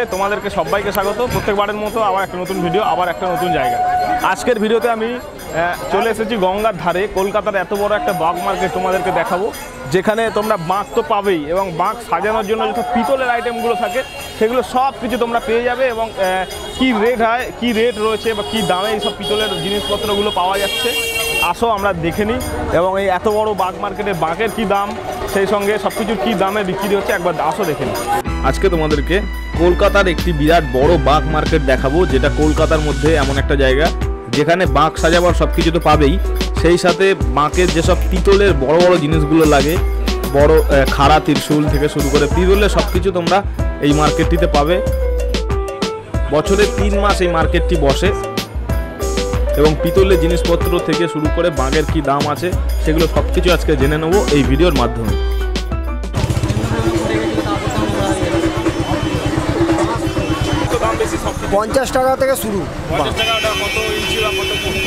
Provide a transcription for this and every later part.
তোমাদেরকে সবাইকে স্বাগত। প্রত্যেকবারের মতো আবার একটা নতুন ভিডিও, আবার একটা নতুন জায়গা। আজকের ভিডিওতে আমি চলে এসেছি গঙ্গার ধারে। কলকাতার এত বড় একটা বাঘ মার্কেট তোমাদেরকে দেখাবো, যেখানে তোমরা বাঘ তো পাবেই এবং বাঘ সাজানোর জন্য যত পিতলের আইটেমগুলো থাকে সেগুলো সব কিছু তোমরা পেয়ে যাবে। এবং কি রেট হয়, কি রেট রয়েছে বা কী দামে এইসব পিতলের জিনিসপত্রগুলো পাওয়া যাচ্ছে, আসো আমরা দেখে নিই। এবং এই এত বড় বাঘ মার্কেটে বাঘের কী দাম, সেই সঙ্গে সব কিছুর কী দামে বিক্রি হচ্ছে একবার আসো দেখে নিই। আজকে তোমাদেরকে কলকাতার একটি বিরাট বড় বাঘ মার্কেট দেখাবো, যেটা কলকাতার মধ্যে এমন একটা জায়গা যেখানে বাঘ সাজাবার সব কিছু তো পাবেই, সেই সাথে বাঘের যেসব পিতলের বড় বড় জিনিসগুলো লাগে, বড় খাড়া ত্রিশূল থেকে শুরু করে পিতলের সব কিছু তোমরা এই মার্কেটটিতে পাবে। বছরে 3 মাস এই মার্কেটটি বসে এবং পিতলের জিনিসপত্র থেকে শুরু করে বাঘের কি দাম আছে সেগুলো সব কিছু আজকে জেনে নেব এই ভিডিওর মাধ্যমে। দাম বেশি 50 টাকা থেকে শুরু। 50 টাকা কত ইঞ্চি বা কত ফুট?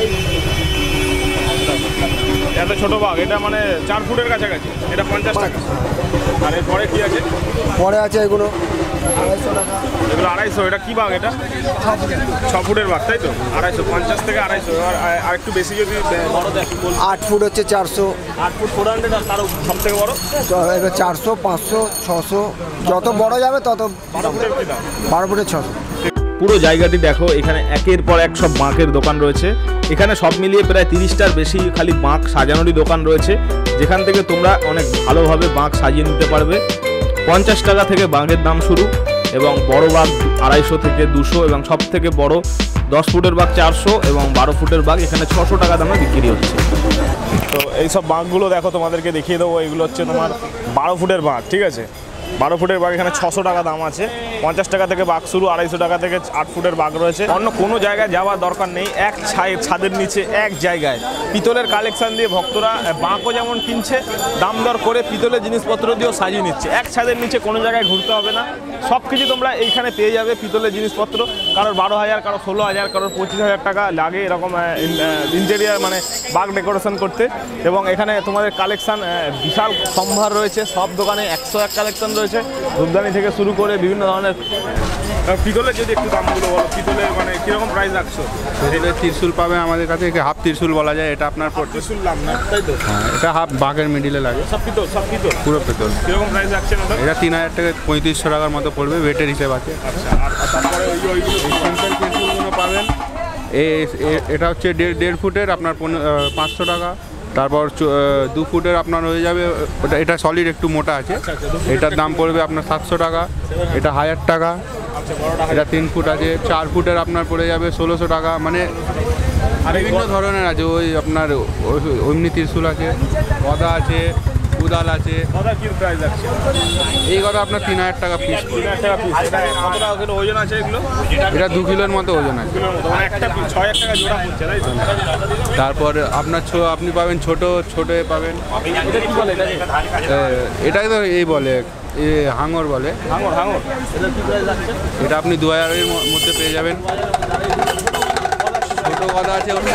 এত ছোট বাঘ, এটা মানে 4 ফুটের কাছাকাছি, এটা 50 টাকা। আর এরপরে কি আছে? পরে আছে এগুলো 250 টাকা। এগুলো 250। এটা কি বাঘ? এটা 6 ফুটের বাঘ, তাই তো? 250, 50 থেকে 250। আর একটু বেশি যদি বড় দেখি, 8 ফুট হচ্ছে 400। 8 ফুট 400। আর তার সব থেকে বড় এটা 400, 500, 600, যত বড় যাবে তত। 12 ফুটের কি দাম? 12 ফুটের 600। পুরো জায়গাটি দেখো, এখানে একের পর এক সব বাঁকের দোকান রয়েছে। এখানে সব মিলিয়ে প্রায় 30টার বেশি খালি বাঁক সাজানোরই দোকান রয়েছে, যেখান থেকে তোমরা অনেক ভালোভাবে বাঁক সাজিয়ে নিতে পারবে। 50 টাকা থেকে বাঘের দাম শুরু এবং বড় বাঘ 250 থেকে 200 এবং সব থেকে বড় 10 ফুটের বাঘ 400 এবং 12 ফুটের বাঘ এখানে 600 টাকা দামে বিক্রি হচ্ছে। তো এইসব বাঘগুলো দেখো, তোমাদেরকে দেখিয়ে দেবো। এগুলো হচ্ছে তোমার 12 ফুটের বাঘ, ঠিক আছে? 12 ফুটের বাঘ এখানে 600 টাকা দাম আছে। 50 টাকা থেকে বাঘ শুরু, 250 টাকা থেকে 8 ফুটের বাঘ রয়েছে। অন্য কোনো জায়গায় যাওয়ার দরকার নেই, এক ছাদের নিচে এক জায়গায় পিতলের কালেকশন দিয়ে ভক্তরা বাঘও যেমন কিনছে, দাম দর করে পিতলের জিনিসপত্র দিয়েও সাজিয়ে নিচ্ছে। এক ছাদের নিচে কোনো জায়গায় ঘুরতে হবে না, সব কিছু তোমরা এইখানে পেয়ে যাবে। পিতলের জিনিসপত্র কারোর 12,000, কারোর 16,000, কারোর 25,000 টাকা লাগে এরকম ইন্টেরিয়ার মানে বাঘ ডেকোরেশন করতে। এবং এখানে তোমাদের কালেকশান বিশাল সম্ভার রয়েছে, সব দোকানে 101 কালেকশন রয়েছে, ধূপদানি থেকে শুরু করে বিভিন্ন ধরনের। পিতলের যদি একটু দামগুলো বলো, পিতলের মানে কীরকম প্রাইস রাখছো? পিতলের ত্রিশূল পাবেন আমাদের কাছে, হাফ ত্রিশূল বলা যায়। এটা আপনার ত্রিশূল দাম না, তাই তো? হ্যাঁ, এটা হাফ বাঘের মিডিলে লাগে। সব পিতল, সব পিতল, পুরো পিতল। কীরকম প্রাইস রাখছেন ওটা? এটা 3000 টাকা 3500 টাকার মতো পড়বে, ওয়েটের হিসেব আছে। আচ্ছা, আর তারপরে ওইগুলো সিম্পল ত্রিশূলগুলো পাবেন। এটা হচ্ছে 1.5 ফুটের আপনার 500 টাকা। তারপর 2 ফুটের আপনার হয়ে যাবে, এটা সলিড একটু মোটা আছে, এটার দাম পড়বে আপনার 700 টাকা। এটা 1000 টাকা। এটা 3 ফুট আছে। 4 ফুটের আপনার পড়ে যাবে 1600 টাকা। মানে বিভিন্ন ধরনের আছে। ওই আপনার এমনি ত্রিশূল আছে, গদা আছে, কুদাল আছে। কি প্রাইস আছে? এই গদা আপনার 3000 টাকা পিস। 3000 টাকা পিস। এটা কত টাকা কিলো ওজন আছে এগুলো? এটা 2 কিলোর মতো ওজন আছে। মানে একটা 6000 টাকা জোড়া পড়ছে, তাই তো? তারপর আপনার আপনি পাবেন ছোট পাবেন। এটা কি বলে? এটাকে তো এই বলে হাঙর বলে। হাঙর, হাঙর। এটা কি প্রাইস আছে? এটা আপনি 2000 এর মধ্যে পেয়ে যাবেন। ছোট গদা আছে ওটা।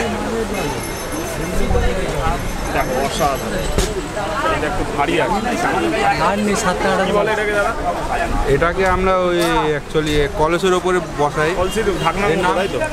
দেখো, অসাধারণ। এটা একটু ভারী আছে। কি বলে এটাকে দাদা? এটাকে আমরা ওই অ্যাকচুয়ালি কলসের ওপরে বসাই। কলসির ঢাকনা, তাই তো?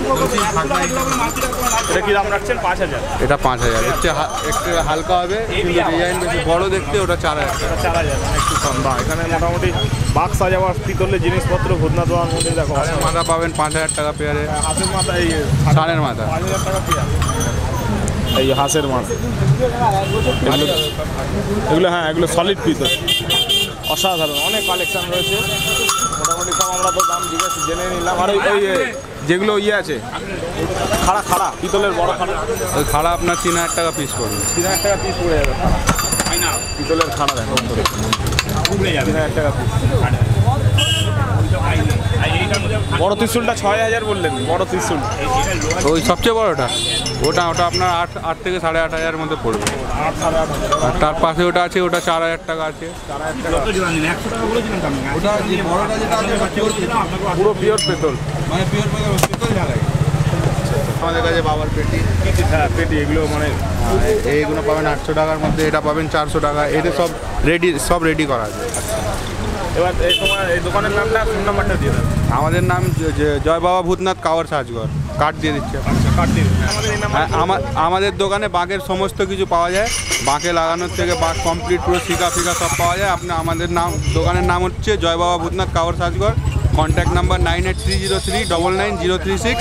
এটা কি দাম রাখছেন? 5000। এটা 5000 হচ্ছে, একটু হালকা হবে কিন্তু ডিজাইন বেশি বড় দেখতে, ওটা 4000 টাকা। 4000 একটু কম। বা এখানে মোটামুটি বাঘ সাজাবার পিতলের জিনিসপত্র ভূতনাথ বাবার মধ্যে দেখো। হাঁসের মাথা পাবেন 5000 টাকা পেয়ারে। হাঁসের মাথা, এই ষাঁড়ের মাথা 5000 টাকা পেয়ার। এই হাঁসের মাথা, এগুলো হ্যাঁ, এগুলো সলিড পিতল। অসাধারণ, অনেক কালেকশন রয়েছে। মোটামুটি সব আমরা তো দাম জেনে নিলাম। আর ওই যেগুলো আছে খাড়া পিতলের বড় খাড়া, ওই খাড়া আপনার 3000 টাকা পিস পড়বে। 3000 টাকা পিস পড়ে যাবে পিতলের খাড়া। দেখো 3000 টাকা পিস। বড় ত্রিশূলটা 6000 বললেন? বড় ত্রিশূল ওই সবচেয়ে বড়টা, ওটা আপনার 8 থেকে 8500 মধ্যে পড়বে। 8,500। আর তার পাশে ওটা আছে, ওটা 4000 টাকা আছে। 4000 টাকা। পুরো পিওর পেতল, মানে পিওর পেতল ঢালাই। আমাদের কাছে বাবার পেটি, হ্যাঁ পেটি, এগুলো মানে এইগুলো পাবেন 800 টাকার মধ্যে। এটা পাবেন 400 টাকা। এটা সব রেডি করা আছে। এবার তোমার এই দোকানের নামটা, ফোন নাম্বারটা দিয়ে দেবে। আমাদের নাম জয় বাবা ভূতনাথ কাওয়ার সাজঘর। কার্ড দিয়ে দিচ্ছে। আচ্ছা, কার্ড দিয়ে দেবে। আমাদের এই নাম্বার। আমাদের দোকানে বাঁকের সমস্ত কিছু পাওয়া যায়, বাঁকে লাগানোর থেকে বাঁক কমপ্লিট পুরো শিকা ফিকা সব পাওয়া যায়। আমাদের দোকানের নাম হচ্ছে জয় বাবা ভূতনাথ কাওয়ার সাজঘর। Contact number 9830390336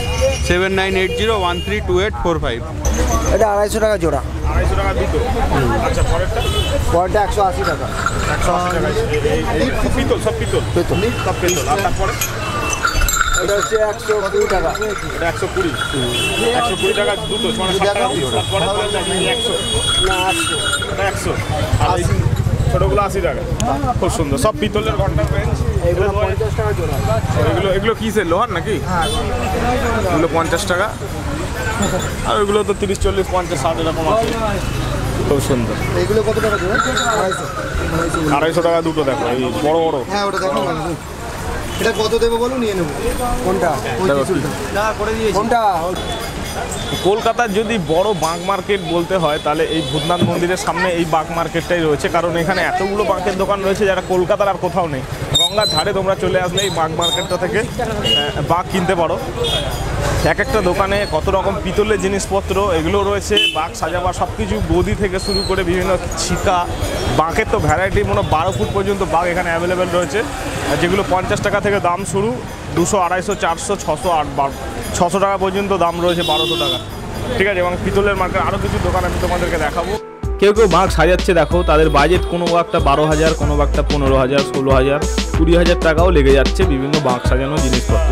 7980132845। এটা 250 টাকা জোড়া। 250 টাকা দুটো। আচ্ছা, পরেরটা? পরটা 180 টাকা। 180 টাকা। এই পিতল, সব পিতল। সব পিতল। আর তারপরে এটা হচ্ছে 120 টাকা। এটা 120। 120 টাকা দুটো, মানে 60 টাকা পিস। তারপরে 100। না 800। এটা 100। আর এই ছোটগুলো 80 টাকা। খুব সুন্দর, সব পিতলের ঘন্টার রেঞ্জ। এগুলো 50 টাকা জোড়া। এগুলো কিসের, লোহার নাকি? এগুলো 50 টাকা। আর ওইগুলো তো 30, 40, 50, 60 এরকম আছে। খুব সুন্দর। এইগুলো কত টাকা জোড়া? 250 টাকা দুটো। দেখো এই বড় বড়। হ্যাঁ, ওটা দেখো। এটা কত দেবো বলো, নিয়ে নেবো। কোনটা? কোনটা? কলকাতার যদি বড় বাঁক মার্কেট বলতে হয় তাহলে এই ভূতনাথ মন্দিরের সামনে এই বাঁক মার্কেটটাই রয়েছে, কারণ এখানে এতগুলো বাঁকের দোকান রয়েছে যারা কলকাতার আর কোথাও নেই। গঙ্গার ধারে তোমরা চলে আসলে এই বাঁক মার্কেটটা থেকে বাঁক কিনতে পারো। এক একটা দোকানে কত রকম পিতলের জিনিসপত্র এগুলো রয়েছে, বাঁক সাজাবার সব কিছু, গদি থেকে শুরু করে বিভিন্ন শিকা, বাঁকের তো ভ্যারাইটি, মনে 12 ফুট পর্যন্ত বাঁক এখানে অ্যাভেলেবেল রয়েছে, যেগুলো 50 টাকা থেকে দাম শুরু, 200, 250, 400, 600, 600 টাকা পর্যন্ত দাম রয়েছে, 1200 টাকা। ঠিক আছে, এবং পিতলের মার্কেট আরও কিছু দোকান আমি তোমাদেরকে দেখাবো। কেউ কেউ বাঁক সাজাচ্ছে, দেখো তাদের বাজেট কোনো বাঁকটা 12,000, কোনো বাঁকটা 15,000, 16,000, 20,000 টাকাও লেগে যাচ্ছে বিভিন্ন বাঁক সাজানো জিনিসপত্র।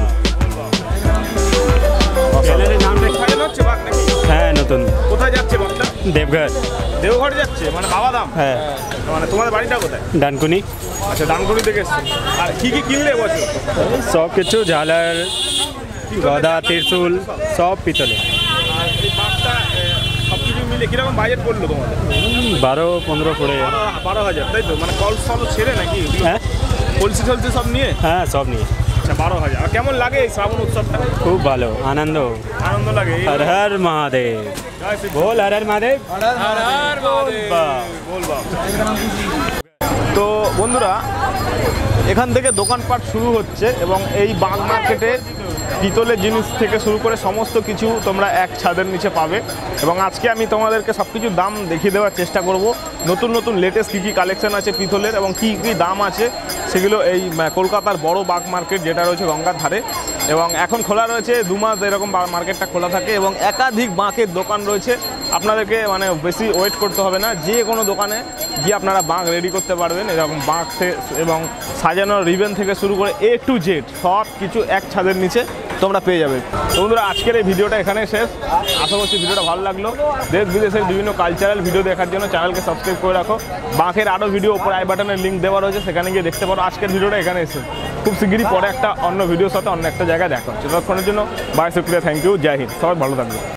হ্যাঁ, নতুন। কোথায় যাচ্ছে বাঁকটা? দেবঘর। দেওঘর যাচ্ছে, মানে বাবা দাম। হ্যাঁ, মানে তোমাদের বাড়িটা কোথায়? ডানকুনি। আচ্ছা, ডানকুনি থেকে এসছে। আর কি কি কিনলে এবছর? সব কিছু, ঝালার, গদা, ত্রিশূল, সব পিতলে। আর এই বাঁকটা সব কিছু মিলে কিরকম বাজেট পড়লো তোমাদের? 12-15 পড়ে। 12,000, তাই তো? মানে কল সল ছেড়ে নাকি? হ্যাঁ, কলসি টলসি সব নিয়ে? হ্যাঁ, সব নিয়ে। আচ্ছা, 12,000। আর কেমন লাগে এই শ্রাবণ উৎসবটা? খুব ভালো, আনন্দ। আনন্দ লাগে। হর হর মহাদেব। জয় শ্রী বল হর হর মহাদেব। বলবা। তো বন্ধুরা, এখান থেকে দোকানপাট শুরু হচ্ছে এবং এই বাঁক মার্কেটে পিতলের জিনিস থেকে শুরু করে সমস্ত কিছু তোমরা এক ছাদের নিচে পাবে। এবং আজকে আমি তোমাদেরকে সব কিছুর দাম দেখিয়ে দেওয়ার চেষ্টা করব, নতুন নতুন লেটেস্ট কী কী কালেকশন আছে পিতলের এবং কী কী দাম আছে সেগুলো এই কলকাতার বড় বাঁক মার্কেট যেটা রয়েছে গঙ্গার ধারে। এবং এখন খোলা রয়েছে 2 মাস এরকম মার্কেটটা খোলা থাকে এবং একাধিক বাঁকের দোকান রয়েছে। আপনাদেরকে মানে বেশি ওয়েট করতে হবে না, যে কোনো দোকানে গিয়ে আপনারা বাঁক রেডি করতে পারবেন। এরকম বাঁক এবং সাজানোর রিবেন থেকে শুরু করে A to Z সব কিছু এক ছাদের নিচে তোমরা পেয়ে যাবে। তো বন্ধুরা, আজকের এই ভিডিওটা এখানে শেষ। আশা করছি ভিডিওটা ভালো লাগলো। দেশ বিদেশের বিভিন্ন কালচারাল ভিডিও দেখার জন্য চ্যানেলকে সাবস্ক্রাইব করে রাখো। বাঁকের আরও ভিডিও উপরে আই বাটনের লিঙ্ক দেওয়া রয়েছে, সেখানে গিয়ে দেখতে পারো। আজকের ভিডিওটা এখানে এসে খুব শীঘ্রই পরে একটা অন্য ভিডিওর সাথে অন্য একটা জায়গায় দেখা হচ্ছে। ততক্ষণের জন্য বাই, শুক্রিয়া, থ্যাংক ইউ, জয় হিন্দ, সবাই ভালো থাকবে।